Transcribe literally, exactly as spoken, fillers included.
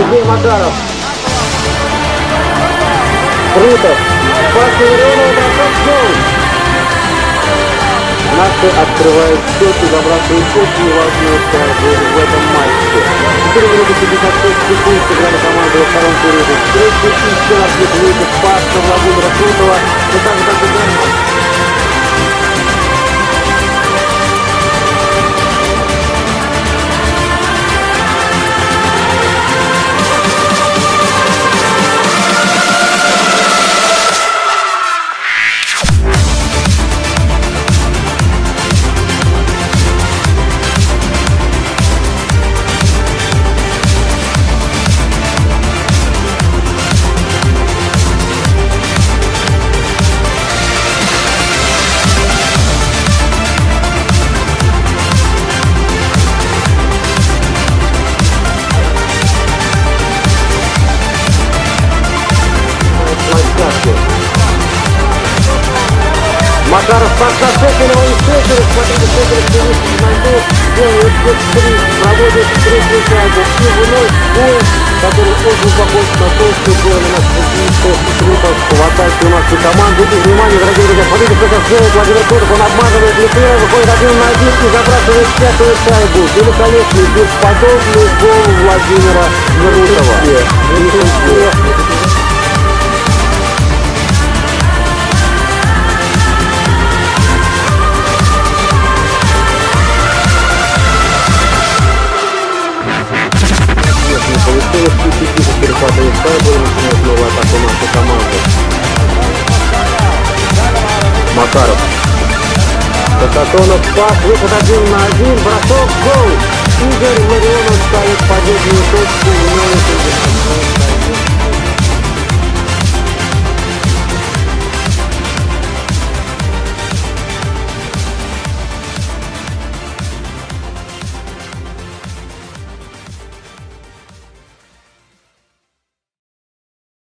Сергей Макаров. Крутов. Пас Ларионова, бросок, гол. Наши открывают счет и забрасывают очень важную шайбу в этом матче. четыре минуты пятьдесят шесть секунд сыграли команды во втором периоде. Третий еще раз выйдет пас на Владимира Крутова. И так как играем. Макаров пошла Шепелева и Шепелев, смотрите, Шепелев перевесит на льду, делает счет три, проводит третью шайбу и вновь бой, который очень похож на то, что делали наши футболисты Крутов в атаке у нашей команды. И внимание, дорогие друзья, смотрите, что это делает Владимир Крутов, он обманывает Литвина, выходит один на один и забрасывает пятую шайбу. Великолепный, бесподобный гол Владимира Крутова. Получилось тихо перехватывает шайбу и начинает новую атаку нашей команды. Макаров. Касатонов, пас, выход один на один, бросок, гол. Игорь Ларионов ставит победную точку в новой